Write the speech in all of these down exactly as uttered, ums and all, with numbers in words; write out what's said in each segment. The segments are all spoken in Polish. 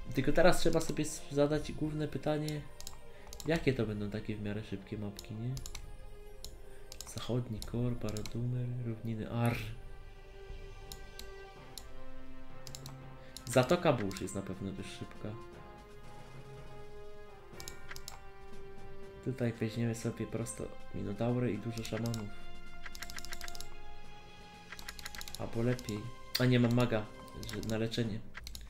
Tylko teraz trzeba sobie zadać główne pytanie, jakie to będą takie w miarę szybkie mapki, nie? Zachodni Kor, Baradumer, równiny Ar. Zatoka Burz jest na pewno dość szybka. Tutaj weźmiemy sobie prosto Minotaury i dużo szamanów. Albo lepiej. A nie mam maga że na leczenie.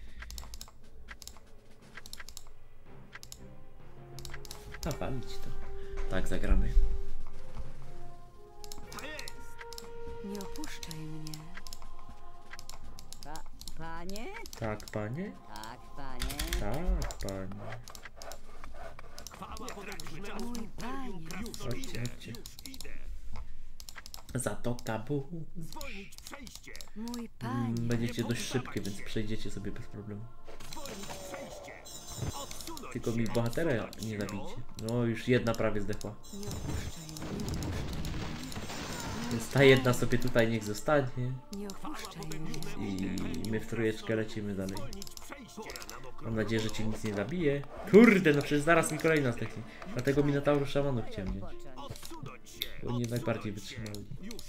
A walić to. Tak zagramy. Nie opuszczaj mnie. Pa, panie? Tak, panie? Tak, panie. Tak, panie. Mój panie. Chodźcie, chodźcie. Zatoka Burz. Mój panie. Będziecie dość szybkie, więc przejdziecie sobie bez problemu. Tylko mi bohatera nie zabijcie. No już jedna prawie zdechła. Nie opuszczaj mnie. Nie opuszczaj mnie. Więc ta jedna sobie tutaj niech zostanie. Nie opuszczaj mnie. I my w trójeczkę lecimy dalej. Mam nadzieję, że cię nic nie zabije. Kurde, no przecież zaraz mi kolejna zdechnie. Dlatego Minotauru szamanów chciałem wziąć. Bo oni jednak bardziej wytrzymali.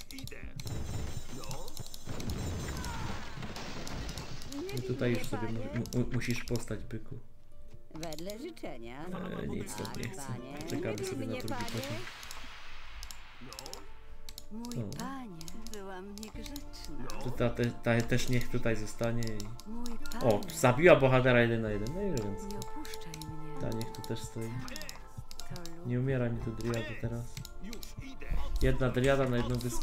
I tutaj już sobie mu mu musisz postać, byku. Wedle życzenia. E, nic Tak, sobie nie chcę. panie. Czekamy sobie na Nie, drugi panie. poziom. Mój O. panie. Byłam niegrzeczna. To ta, te, ta też niech tutaj zostanie i... Mój panie. O, zabiła bohatera jeden na jeden. No i więc Nie opuszczaj mnie. ta niech tu też stoi. To lub Nie umiera mi tu driada teraz. Jedna driada na jedną wyspę.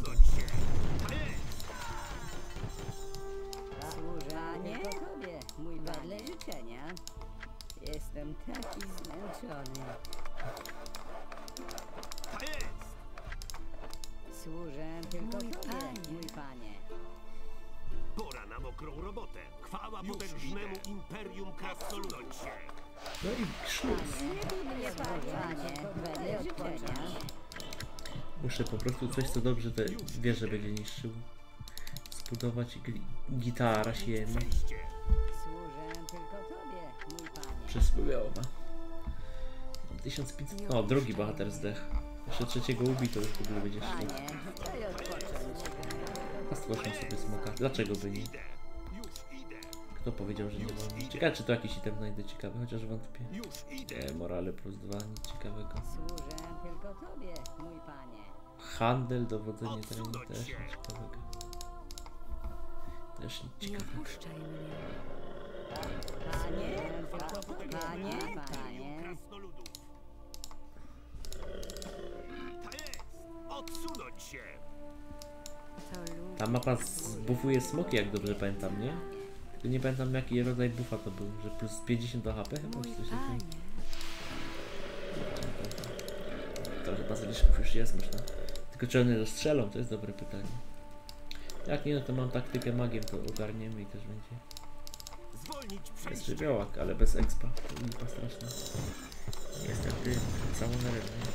Służanie tobie, mój wedle życzenia. Jestem taki zmęczony. Służę tylko Mój tobie, panie. mój panie. Pora na mokrą robotę. Chwała potężnemu Imperium Krasnoludów. No i szluz. Nie panie, wedle życzenia. Muszę po prostu coś, co dobrze te wieże będzie niszczył. Zbudować gi gitara siema. Służę tylko tobie, mój panie. Przysłowiowa. Mam tysiąc pięćset. O, drugi bohater zdech. Jeszcze trzeciego ubi, to już w ogóle będzie szło. Panie, daj odpocząć. A stworzę sobie smoka. Dlaczego by nie? Kto powiedział, że nie wolno? Ciekawe, czy to jakiś item znajdę ciekawy, chociaż wątpię. Nie, morale plus dwa, nic ciekawego. Służę tylko tobie, mój panie. Handel, dowodzenie terenu też nic ciekawego. Też nic nie ciekawego. opuszczaj mnie. Panie, panie, panie. Odsunąć się! To lub Ta mapa zbufuje smoki, jak dobrze pamiętam, nie? Tylko nie pamiętam, jaki rodzaj buffa to był, że plus pięćdziesiąt do H P chyba, mój czy coś panie. takiego. Trochę bazyliszków już jest, można. Tylko czy one dostrzelą, to jest dobre pytanie. Jak nie, no to mam taktykę magiem, to ogarniemy i też będzie. Zwolnić Jest przejście! żywiołak, ale bez expa. To lipa straszna. Jestem tym samonerem, nie?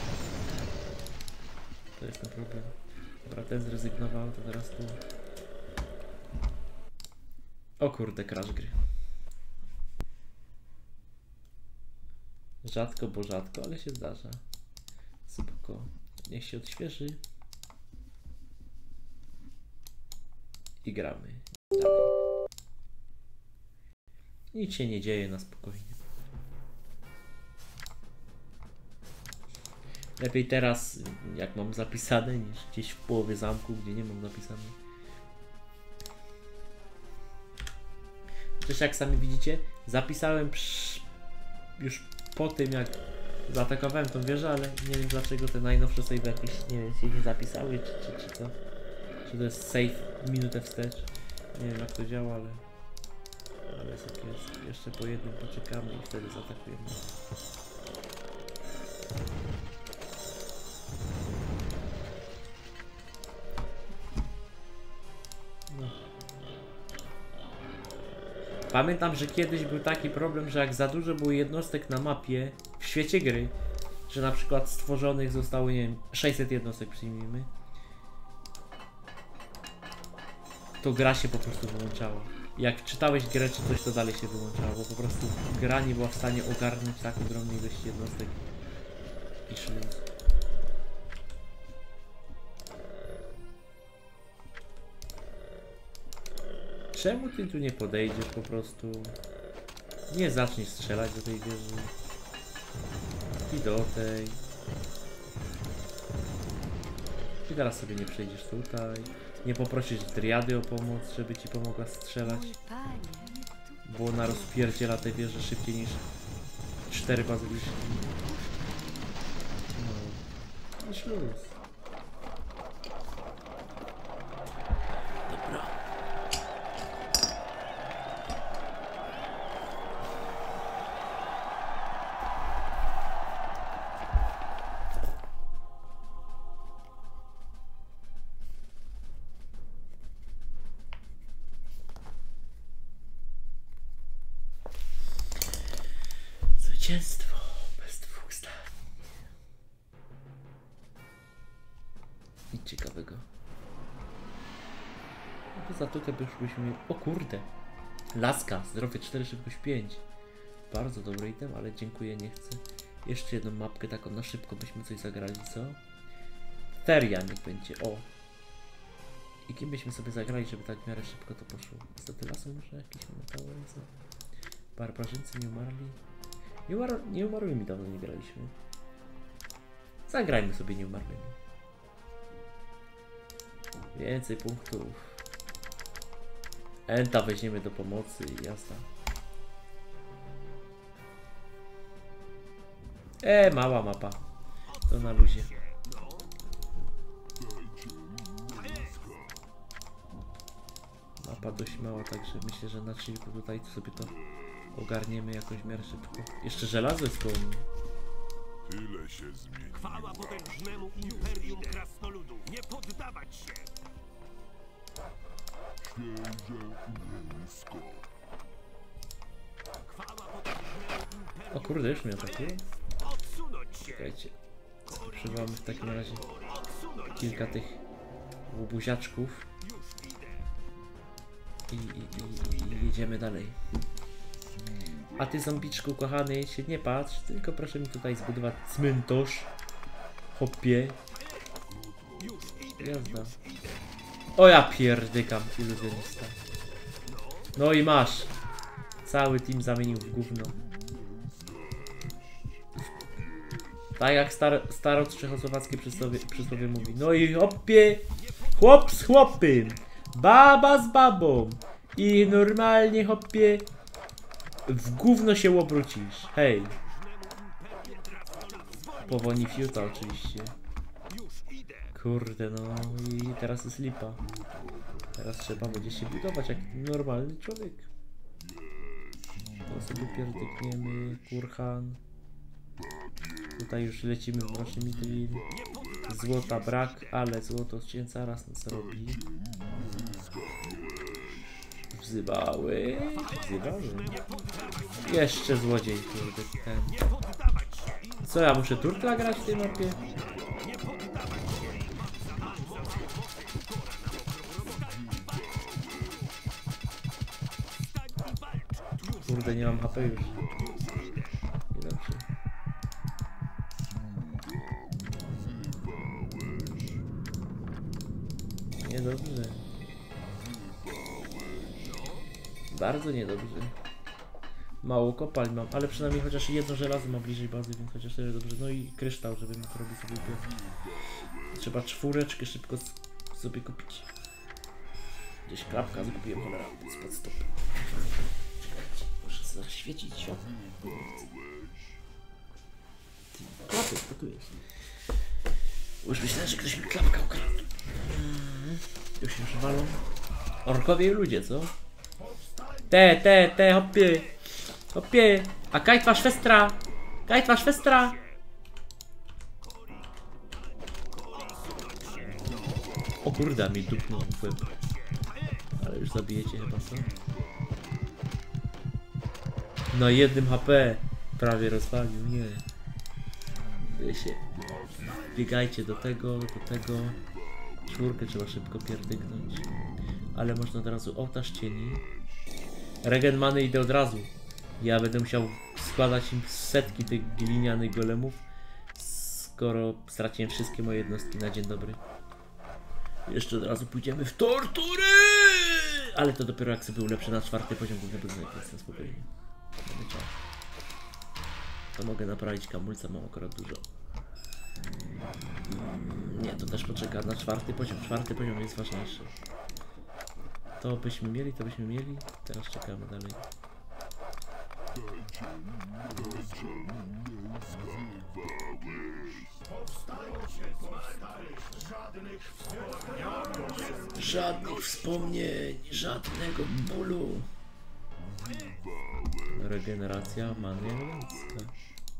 To jest ten problem. Dobra, ten zrezygnował, to teraz tu. O kurde, crash gry. Rzadko, bo rzadko, ale się zdarza. Spoko. Niech się odświeży. I gramy. Dalej. Nic się nie dzieje, na spokojnie. Lepiej teraz, jak mam zapisane, niż gdzieś w połowie zamku, gdzie nie mam napisane. Przecież jak sami widzicie, zapisałem przy... już po tym, jak zaatakowałem tą wieżę, ale nie wiem dlaczego te najnowsze save jakieś, nie wiem, się nie zapisały, czy, czy, czy co. Czy to jest save minutę wstecz. Nie wiem jak to działa, ale... Ale jest jak jest. Jeszcze po jednym poczekamy i wtedy zaatakujemy. No. Pamiętam, że kiedyś był taki problem, że jak za dużo było jednostek na mapie w świecie gry, że na przykład stworzonych zostało, nie wiem, sześćset jednostek przyjmijmy, to gra się po prostu wyłączała. jak czytałeś grę czy coś, to dalej się wyłączało, bo po prostu gra nie była w stanie ogarnąć tak ogromnej ilości jednostek i szluz. Czemu ty tu nie podejdziesz po prostu? Nie zaczniesz strzelać do tej wieży. I do tej. I teraz sobie nie przejdziesz tutaj. Nie poprosisz Driady o pomoc, żeby ci pomogła strzelać. Mój panie, Bo ona rozpierdziela te wieże szybciej niż cztery bazyliszki. No. I szluz. Dobra. Zwycięstwo bez dwóch zdań. Nic ciekawego. No to za to też byśmy mieli... O kurde! Laska, zdrowie cztery, szybkość pięć. Bardzo dobry item, ale dziękuję, nie chcę. Jeszcze jedną mapkę taką na szybko byśmy coś zagrali, co? Feria niech będzie, o! I kim byśmy sobie zagrali, żeby tak w miarę szybko to poszło? Niestety lasu może jakieś metały, co? Barbarzyńcy nie umarli. Nie, umar nie umarłymi dawno nie graliśmy. Zagrajmy sobie nieumarłymi. Więcej punktów. Enta weźmiemy do pomocy i jazda. E, mała mapa. To na luzie. Mapa dość mała, także myślę, że na chillku tutaj to sobie to ogarniemy jakoś w miarę szybko. Jeszcze żelazo jest koło mnie. Tyle się zmieni. Chwała potężnemu imperium krasnoludów. Nie poddawać się! Księże Łysko. Chwała potężnemu imperium. O kurde, już mnie atakuje? Odsunąć się! Czekajcie. Przywołamy w takim razie Odsunąć kilka tych łobuziaczków Już idę. i, i, i, i jedziemy dalej. A ty, zombiczku kochany, się nie patrz, tylko proszę mi tutaj zbudować cmentarz. Hopie. Już idę. Jazda. O ja pierdykam, iluzjonista. No i masz. Cały team zamienił w gówno. Tak jak star starot czechosłowackie przysłowie, przysłowie mówi. No i hopie, chłop z chłopem, baba z babą i normalnie hopie w gówno się obrócisz. Hej. Powoni fiuta oczywiście. Już idę. Kurde, no i teraz jest lipa. Teraz trzeba będzie się budować jak normalny człowiek. To sobie pierdykniemy, kurhan. Tutaj już lecimy w naszym mitrin. Złota brak, ale złoto się zaraz nas robi. Wzywały, wzywały. Jeszcze złodziej, kurde, ten. Co, ja muszę turtla grać w tej mapie? Kurde, nie mam H P już. Niedobrze. Niedobrze. Bardzo niedobrze. Mało kopalń mam, ale przynajmniej chociaż jedno żelazo mam bliżej bazy, więc chociaż tyle dobrze. No i kryształ, żeby mógł robić sobie upiec. Trzeba czwóreczkę szybko sobie kupić. Gdzieś klapka zgubiłem, cholera, spod stopy. Czekajcie, muszę sobie zaświecić światło. Ty, klapek, to tu jest. Już myślałem, że ktoś mi klapka ukradł. Mm, już się walą. Orkowie i ludzie, co? Te, te, te, hopie. Hopie. A kaj twa szwestra. Kaj twa szwestra. O kurde, mi dupnął w łeb. Ale już zabijecie chyba, co? Na jednym H P prawie rozwalił, nie. Wy się. Biegajcie do tego, do tego. Czwórkę trzeba szybko pierdyknąć. Ale można od razu ołtarz cieni. Regen many idę od razu. Ja będę musiał składać im setki tych glinianych golemów, skoro straciłem wszystkie moje jednostki na dzień dobry. Jeszcze od razu pójdziemy w tortury! Ale to dopiero jak sobie ulepszę na czwarty poziom głównego znak, więc na spokojnie. Mamy czas. To mogę naprawić kamulca, mam akurat dużo. Nie, to też poczeka na czwarty poziom. Czwarty poziom jest ważniejszy. To byśmy mieli, to byśmy mieli. Teraz czekamy dalej. Żadnych wspomnień, żadnego bólu. Regeneracja many elegancka.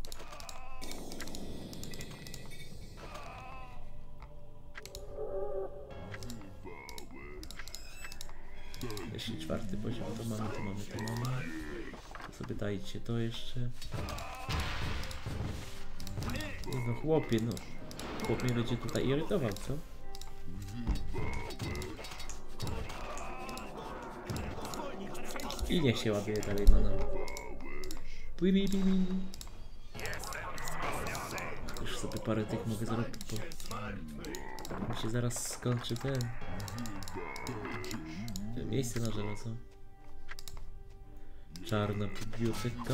Jeśli czwarty poziom to mamy, to mamy, to mamy. To sobie dajcie to jeszcze. No chłopie, no. Chłop mnie będzie tutaj irytował, co? I niech się ładuje dalej mana. Już sobie parę tych mogę zrobić, bo mi się zaraz skończy ten. Miejsce na żelazo. Czarna biblioteka.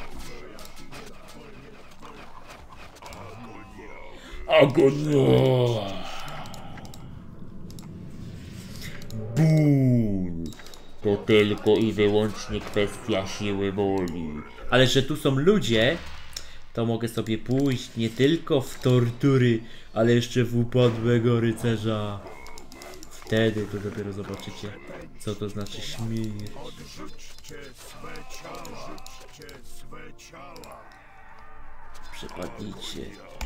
Agonia! Ból! To tylko i wyłącznie kwestia siły woli. Ale że tu są ludzie, to mogę sobie pójść nie tylko w tortury, ale jeszcze w upadłego rycerza. Wtedy to dopiero zobaczycie, co to znaczy śmierć. Przepadnijcie.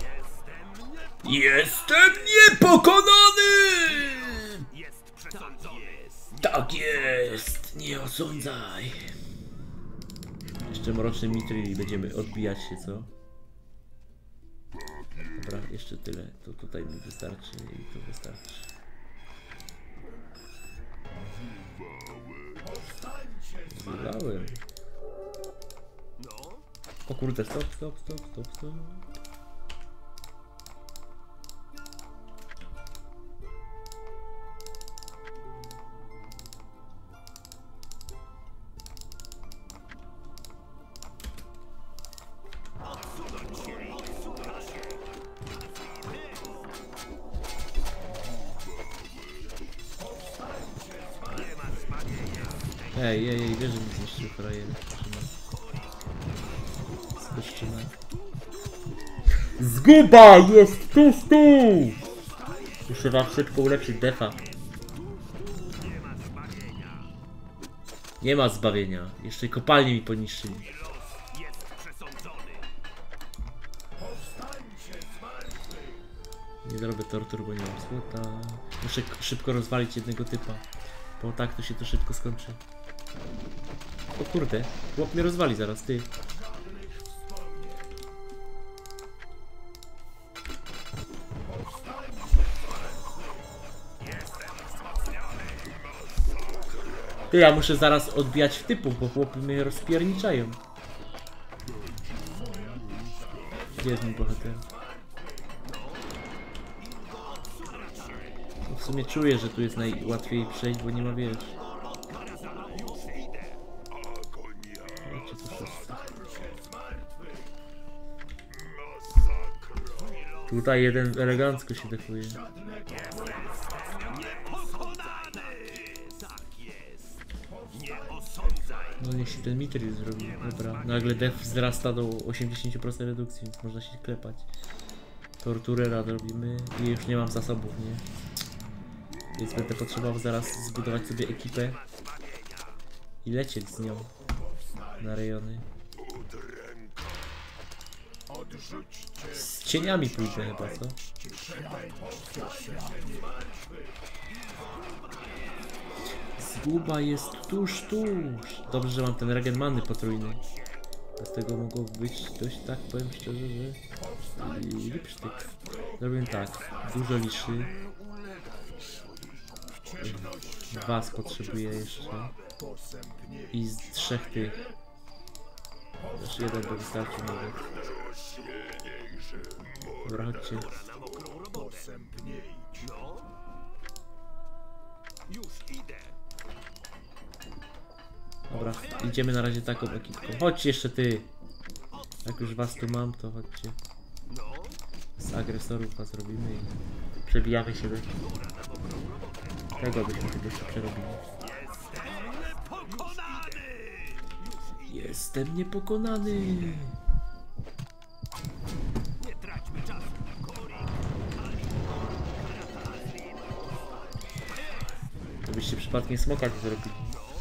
Jestem niepokonany! Tak jest, nie osądzaj. Jeszcze mroczny mitry i będziemy odbijać się, co? Dobra, jeszcze tyle. To tutaj mi wystarczy i to wystarczy. Zjadałem. O kurde, stop, stop, stop, stop, stop. Ej, ej, ej, wiesz, że mi zniszczył frajer. Skoczymy. Zguba jest tu, tu! Muszę wam szybko ulepszyć defa. Nie ma zbawienia. Jeszcze kopalnię mi poniszczyli. Nie zrobię tortur, bo nie mam złota. Muszę szybko rozwalić jednego typa. Bo tak to się to szybko skończy. O kurde, chłop mnie rozwali zaraz, ty. Ty, ja muszę zaraz odbijać w typów, bo chłopy mnie rozpierniczają. Gdzie jest mój bohater? W sumie czuję, że tu jest najłatwiej przejść, bo nie ma wiesz. Tutaj jeden elegancko się defuje. No niech się ten mitry zrobi. Dobra, nagle def wzrasta do osiemdziesiąt procent redukcji, więc można się klepać. Torturera robimy i już nie mam zasobów, nie? Więc będę potrzebował zaraz zbudować sobie ekipę i lecieć z nią na rejony. Z cieniami pójdę chyba, co? Zguba jest tuż, tuż. Dobrze, że mam ten regen many potrójny. Bez tego mogło być dość, tak powiem szczerze, że... Lipsztyk. Zrobię tak, dużo liszy. Was potrzebuję jeszcze. I z trzech tych. Też jeden by wystarczył nawet. Dobra, chodźcie. No. Już idę. Dobra, idziemy na razie taką ekipką. Chodźcie jeszcze ty. Jak już was tu mam, to chodźcie. Z agresorów was robimy i przebijamy się do tego, byśmy tego się przerobili. Jestem niepokonany. Nie traćmy czasu. Żebyście przypadkiem smoka nie zrobili.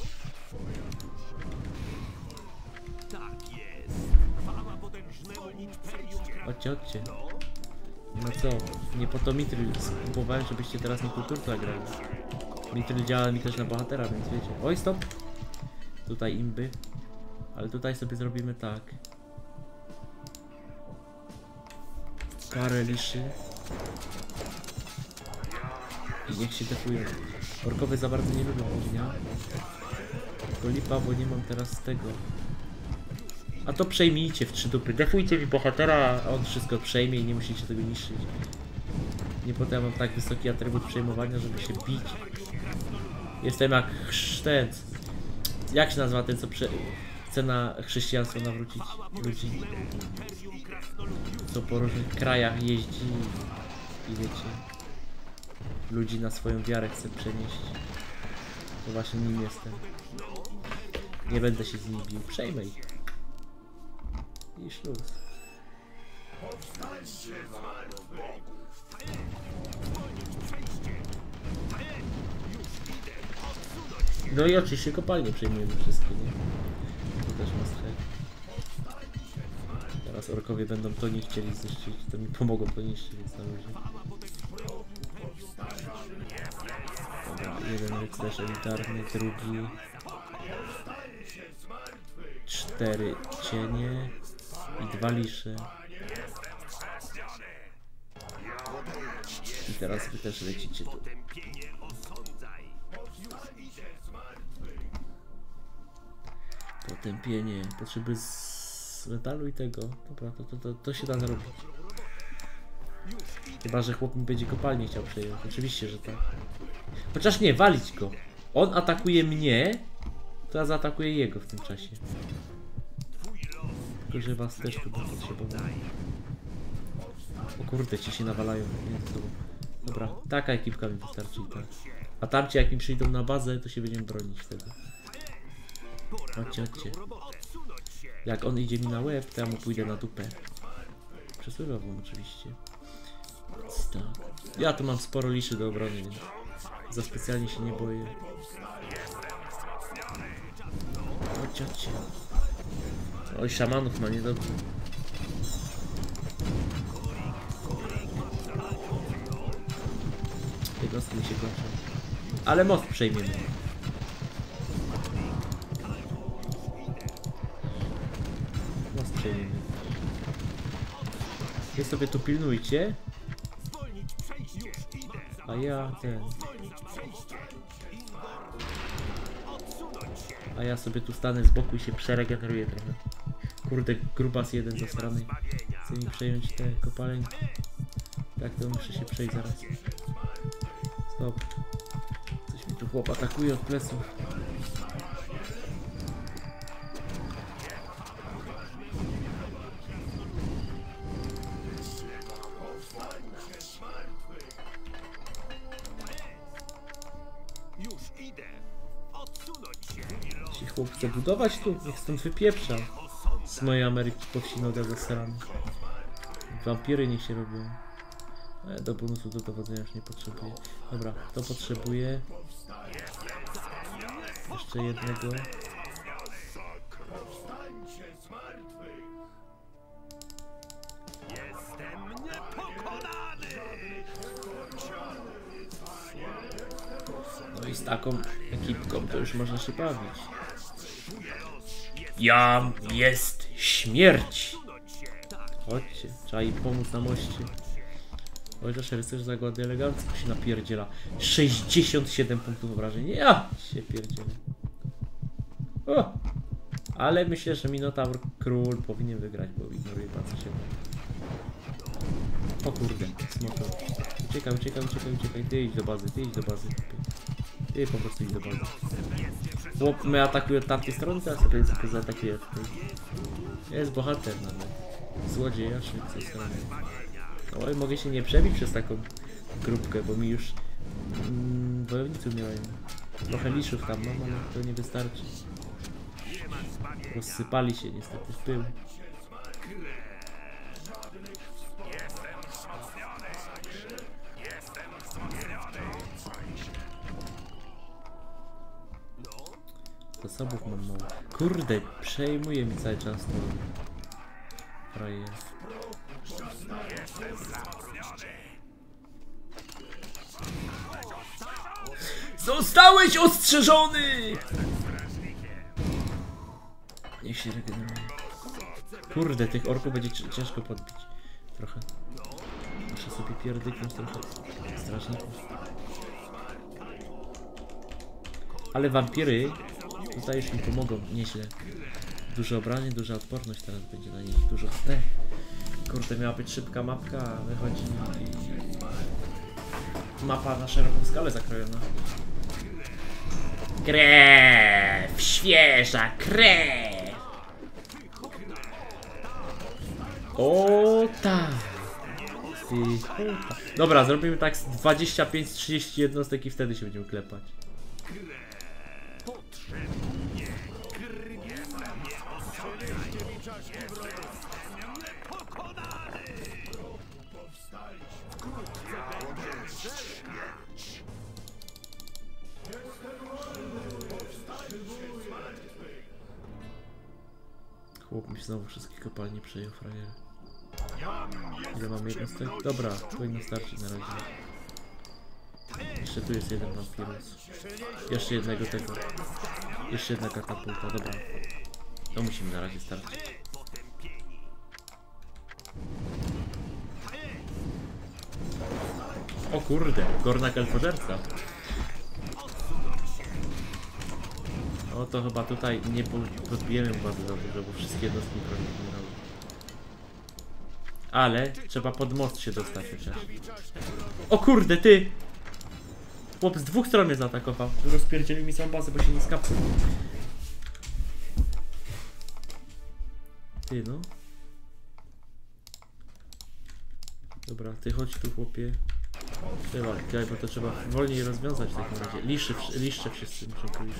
Tak jest. Chwała potężnemu imperium. Chodźcie, chodźcie. No co, nie po to Mitryl skupowałem, żebyście teraz na kulturę grali. Mitryl działa mi też na bohatera, więc wiecie. Oj, stop! Tutaj imby. Ale tutaj sobie zrobimy tak. Parę liszy. I niech się defują. Orkowie za bardzo nie lubią ognia. To lipa, bo nie mam teraz tego. A to przejmijcie w trzy dupy. Defujcie mi bohatera, a on wszystko przejmie i nie musicie tego niszczyć. Nie potem mam tak wysoki atrybut przejmowania, żeby się bić. Jestem jak ten. Jak się nazywa ten, co prze... chce na chrześcijaństwo nawrócić ludzi? Co po różnych krajach jeździ i wiecie. Ludzi na swoją wiarę chce przenieść. To właśnie nim jestem. Nie będę się z nimi bił. Przejmę ich. I szluz. No i oczywiście kopalnie przejmujemy wszystkie, nie? To też must have. Teraz orkowie będą to nie chcieli zniszczyć, to mi pomogą to niszczyć, więc na luzie. Dobra, jeden rycerz elitarny, drugi. Cztery cienie i dwa lisze. I teraz wy też lecicie tu. Potępienie. Potrzeby z metalu i tego. Dobra, to, to, to, to się da zrobić. Chyba, że chłop mi będzie kopalnię chciał przejąć. Oczywiście, że tak. Chociaż nie, walić go. On atakuje mnie, to ja zaatakuję jego w tym czasie. Tylko, że was też tu będę potrzebował. O kurde, ci się nawalają między sobą. Dobra, taka ekipka mi wystarczy i tak. A tamci jak mi przyjdą na bazę, to się będziemy bronić wtedy. Chodźcie, chodźcie. Jak on idzie mi na łeb, to ja mu pójdę na dupę. Przesływam oczywiście. Więc tak. Ja tu mam sporo liszy do obrony, więc za specjalnie się nie boję. Chodźcie, chodźcie. Oj, szamanów ma niedobrze. Jednostki mi się kończą. Ale most przejmiemy. Most przejmiemy. Wy sobie tu pilnujcie. A ja ten... A ja sobie tu stanę z boku i się przeregeneruję trochę. Kurde, grubas jeden zasrany. Chce mi przejąć te kopaleńki. Tak, to muszę się przejść zaraz. Stop. Coś mi tu chłop atakuje od pleców. Się chłop chce budować tu? Niech stąd wypieprza. Z mojej Ameryki po wsi noga zasrany. Wampiry niech się robią. E, do bonusu do dowodzenia już nie potrzebuję. Dobra, to potrzebuję. Jeszcze jednego. No i z taką ekipką to już można się bawić. Jam jest śmierć! Chodźcie, trzeba im pomóc na moście. Chociaż rycerz zagłady elegancko się napierdziela. sześćdziesiąt siedem punktów obrażeń. Ja się pierdzielę. O! Ale myślę, że Minotaur Król powinien wygrać, bo ignoruje bardzo się. O kurde, smoko. Uciekaj, uciekaj, uciekaj, uciekaj. Ty idź do bazy, ty idź do bazy. Ty po prostu idź do bazy. Chłop mnie atakuje od tamtej strony, teraz sobie tylko zaatakuje od tej. Jest bohater nawet. Złodziej, aż z tej strony. No i mogę się nie przebić przez taką grupkę, bo mi już mm, wojowniców miałem. Trochę liszów tam mam, ale to nie wystarczy. Rozsypali się niestety w pył. Zasobów mam mało. Kurde, przejmuje mi cały czas to. Frajer. Zostałeś ostrzeżony! Niech się regeneruje. Kurde, tych orków będzie ciężko podbić. Trochę. Muszę sobie pierdyknąć trochę strażników. Ale wampiry tutaj już mi pomogą nieźle. Duże obrażeń, duża odporność teraz będzie na nich. Dużo H P. Kurde, miała być szybka mapka, a wychodzi mapa na szeroką skalę zakrojona. Krew! Świeża krew! O tak! Ty, o, tak. Dobra, zrobimy tak z dwadzieścia pięć trzydzieści jednostek i wtedy się będziemy klepać. Chłop mi się znowu wszystkie kopalnie przejął, frajer. Ile mam jednostek? Dobra, powinno starczyć na razie. Jeszcze tu jest jeden wampirus. Jeszcze jednego tego. Jeszcze jedna katapulta, dobra. To musimy na razie starczyć. O kurde, Gorna Kelfoderca. O to chyba tutaj nie podbijemy bardzo dobrze, bo wszystkie jednostki prawie umierały. Ale trzeba pod most się dostać chociaż. O kurde, ty! Chłop z dwóch stron mnie zaatakował. Rozpierdzielił mi całą bazę, bo się nie skapnął. Ty no. Dobra, ty chodź tu, chłopie. Trzeba, bo to trzeba wolniej rozwiązać w takim razie. Liszy, liszcze wszyscy muszą pójść.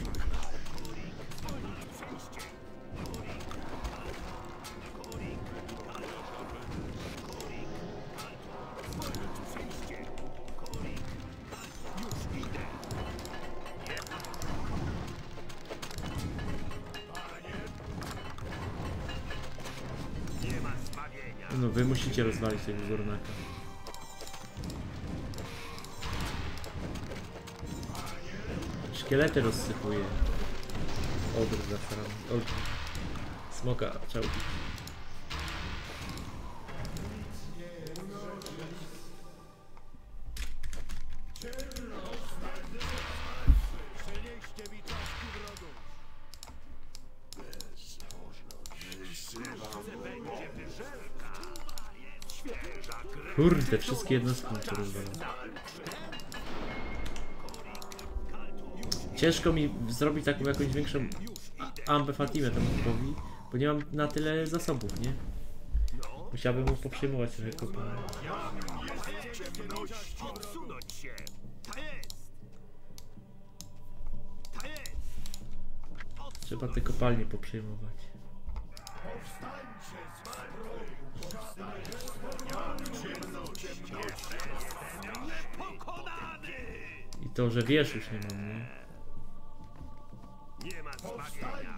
No wy musicie rozwalić tego Gornaka. Szkielety rozsypuje. Odr zasrany. Odr. Smoka trzeba ubić. Kurde, wszystkie jednostki muszę rozwalać. Ciężko mi zrobić taką jakąś większą ambę Fatimę temu chłopowi, bo nie mam na tyle zasobów, nie? Musiałbym mu poprzejmować trochę kopalń. Trzeba te kopalnie poprzejmować. I to, że wiesz już nie mam, nie? Nie ma zbawienia.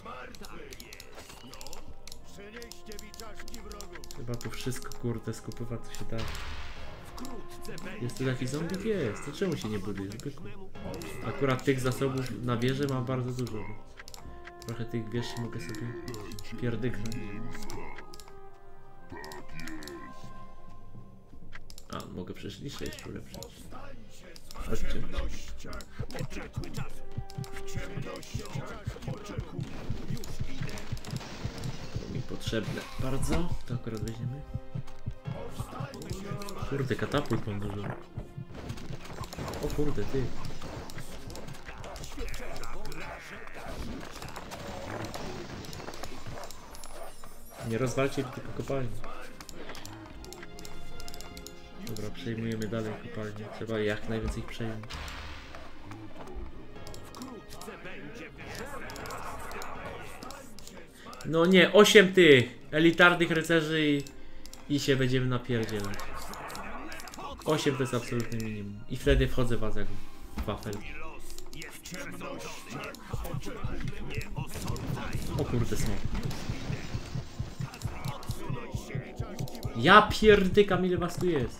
Chyba to wszystko, kurde, skupywa co się da. Jest tu taki zombie? Jest. To czemu się nie buduje? Zbyku. Akurat tych zasobów na wieży mam bardzo dużo. Trochę tych wież mogę sobie pierdyknąć. A, mogę przecież liście jeszcze ulepszyć. Chodźcie. To mi potrzebne bardzo. To akurat weźmiemy. Kurde, katapult mam dużo. O kurde, ty. Nie rozwalcie tylko kopalni. Dobra, przejmujemy dalej kopalnię. Trzeba jak najwięcej przejąć. No nie, osiem tych elitarnych rycerzy i, i się będziemy napierdzielać. osiem to jest absolutne minimum. I wtedy wchodzę w was jak wafel. O kurde, smok. Ja pierdykam, ile was tu jest.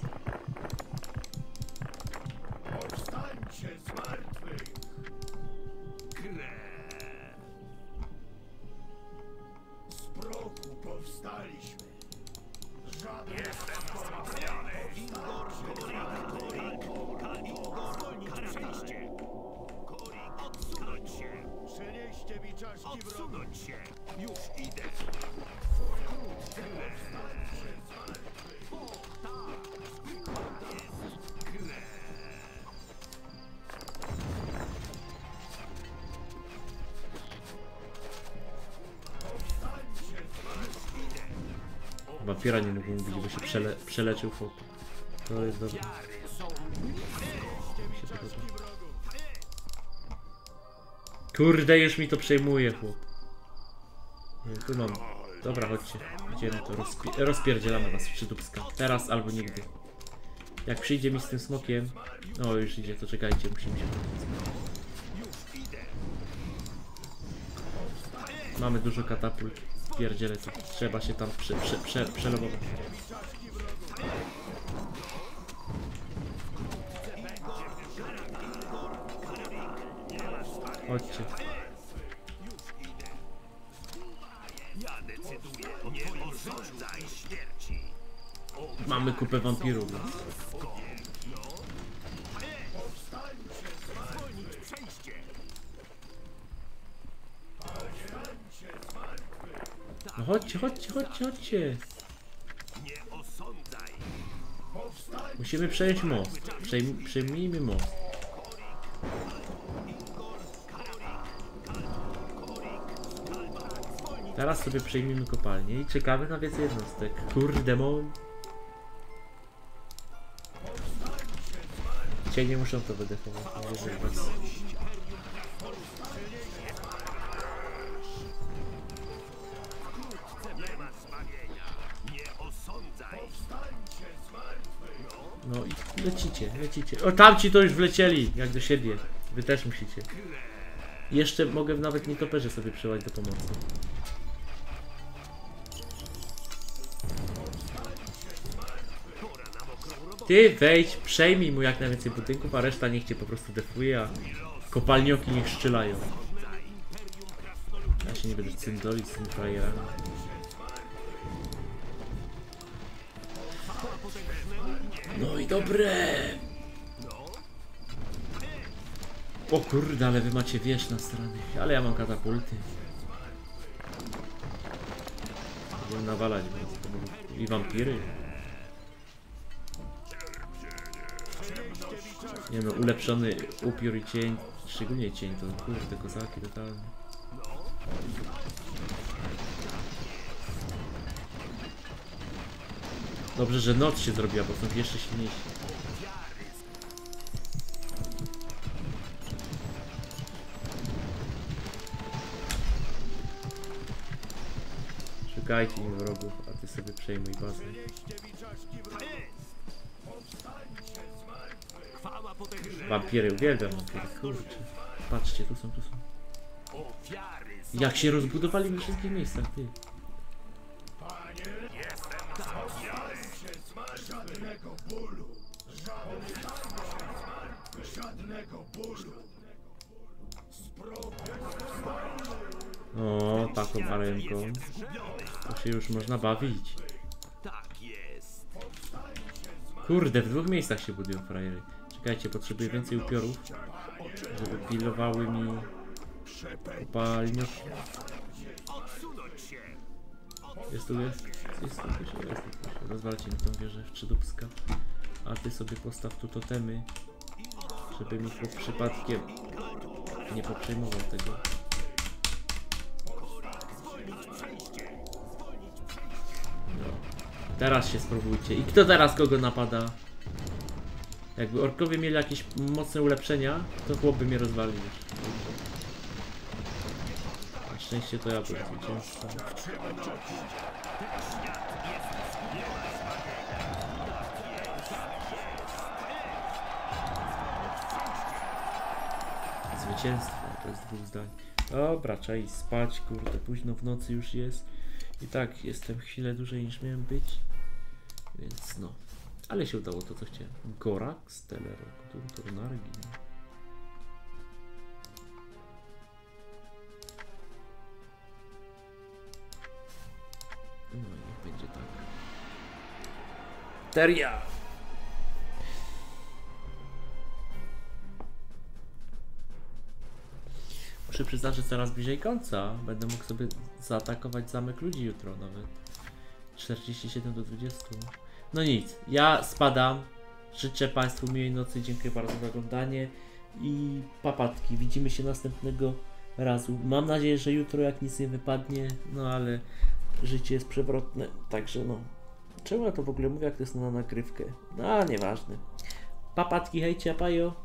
Odsunąć się! Już idę! Wampira nie mógł mówić, bo się przele przeleczył chłop. To jest dobre. Kurde, już mi to przejmuje, chłop. Nie, tu mam. Dobra, chodźcie. Idziemy to rozpi rozpierdzielamy was w przydupska. Teraz albo nigdy. Jak przyjdzie mi z tym smokiem. O, już idzie, to czekajcie, musimy się podnieść. Mamy dużo katapult. Pierdzielę to. Trzeba się tam prze, prze, prze, przelobować. Chodźcie. Ja decyduję, nie osądzaj śmierci. Mamy kupę wampirów. No chodźcie, chodźcie, chodźcie, chodźcie. Nie osądzaj. Musimy przejąć most. Przejm przejmijmy most. Teraz sobie przejmijmy kopalnię i czekamy na więcej jednostek. Kurde mol. Cienie muszą to wydechować. Nie wierzę w was. No i lecicie, lecicie. O, tamci to już wlecieli, jak do siebie. Wy też musicie. Jeszcze mogę nawet nietoperze sobie przyjść do pomocy. Ty wejdź, przejmij mu jak najwięcej budynków, a reszta niech cię po prostu defuje, a kopalnioki niech strzelają. Ja się nie będę cyndolić z tymi frajerami. No i dobre! O kurde, ale wy macie wież na stronie. Ale ja mam katapulty. Będziemy nawalać i wampiry. Nie no, ulepszony upiór i cień, szczególnie cień, to kurde kozaki totalnie. Dobrze, że noc się zrobiła, bo są jeszcze silniejsi. Szukajcie im wrogów, a ty sobie przejmuj bazę. Wampiry, uwielbiam wampiry, kurczę. Patrzcie, tu są, tu są. Jak się rozbudowali we wszystkich miejscach, ty. O, taką arenką. To się już można bawić. Kurde, w dwóch miejscach się budują frajery. Czekajcie, potrzebuję więcej upiorów. żeby pilowały mi kopalnię. Jest tu, jest? Jest tu, jest tu, jest tu. Rozwalcie mi tą wieżę w Trzydubska. A ty sobie postaw tu totemy, żeby mi chłop przypadkiem nie poprzejmował tego. No. Teraz się spróbujcie. I kto teraz kogo napada? Jakby orkowie mieli jakieś mocne ulepszenia, to chłop by mnie rozwalił już. Na szczęście to ja byłem zwycięzcą. Zwycięstwo, to jest dwóch zdań. Dobra, trzeba iść spać, kurde, późno w nocy już jest. I tak, jestem chwilę dłużej niż miałem być. Więc no. Ale się udało to, co chciałem. Gorak, Stellar, Turnargi. No niech będzie tak. Teria! Muszę przyznać, że coraz bliżej końca. Będę mógł sobie zaatakować zamek ludzi jutro nawet. czterdzieści siedem do dwudziestu. No nic, ja spadam. Życzę Państwu miłej nocy, dziękuję bardzo za oglądanie i papatki. Widzimy się następnego razu. Mam nadzieję, że jutro jak nic nie wypadnie, no ale życie jest przewrotne, także no. Czemu ja to w ogóle mówię, jak to jest na nagrywkę? No, nieważne. Papatki, hejcie, pajo.